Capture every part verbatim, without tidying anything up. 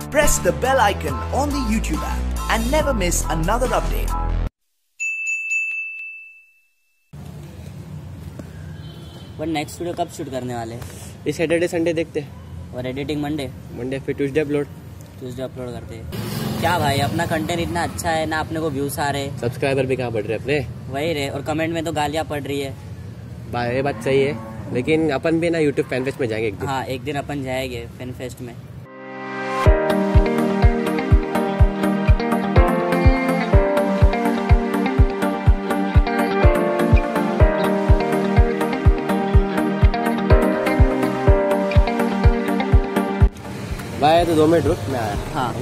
Press the bell icon on the YouTube app and never miss another update. पर next video कब shoot करने वाले? इस Saturday Sunday देखते हैं। और एडिटिंग मंडे मंडे फिर ट्यूसडे अपलोड ट्यूसडे अपलोड करते हैं। क्या भाई अपना कंटेंट इतना अच्छा है ना, अपने को व्यूज आ रहे, सब्सक्राइबर भी कहाँ बढ़ रहे अपने, वही रहे, और कमेंट में तो गालियाँ पड़ रही है। ये बात सही है, लेकिन अपन भी ना यूट्यूब फैन फेस्ट में जाएंगे एक दिन। हाँ एक दिन अपन जाएंगे फैन फेस्ट में। भाई तो दो मिनट रुक, मैं आया। हाँ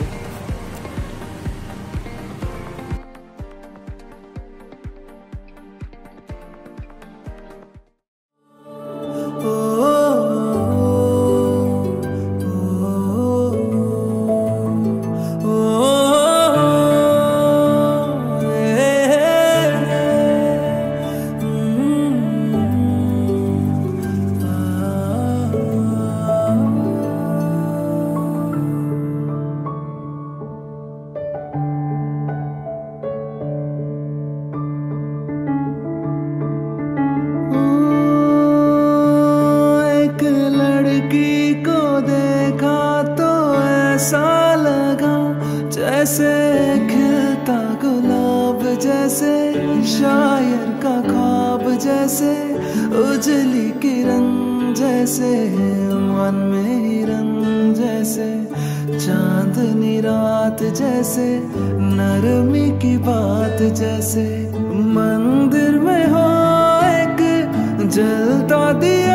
जैसे खिलता गुलाब, जैसे शायर का ख्वाब, जैसे उजली किरण, जैसे मन में हिरन, जैसे चांदनी रात, जैसे नरमी की बात, जैसे मंदिर में हो एक जलता दिया।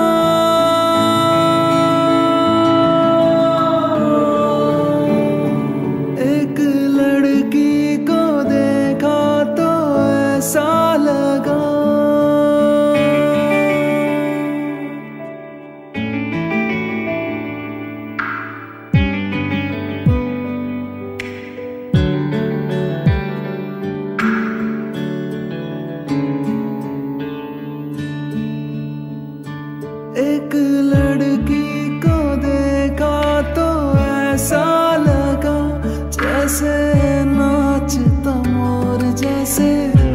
एक लड़की को देखा तो ऐसा लगा जैसे नाचता मोर, जैसे।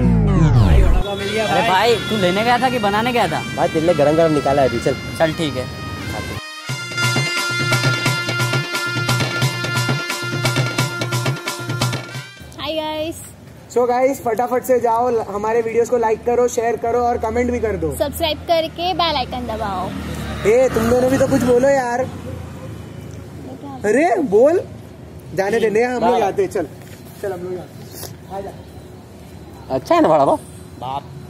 अरे भाई तू लेने गया था कि बनाने गया था? भाई तेरे लिए गरम गरम निकाला है अभी, चल चल ठीक है। Hi guys. सो गाइस फटाफट से जाओ, हमारे वीडियोस को लाइक करो, शेयर करो और कमेंट भी कर दो। सब्सक्राइब करके बेल आइकन दबाओ। ए तुम दोनों भी तो कुछ बोलो यार। अरे बोल, जाने देने हम लोग आते। चल चल हम लोग आते। अच्छा है ना बड़ा बाप। बाप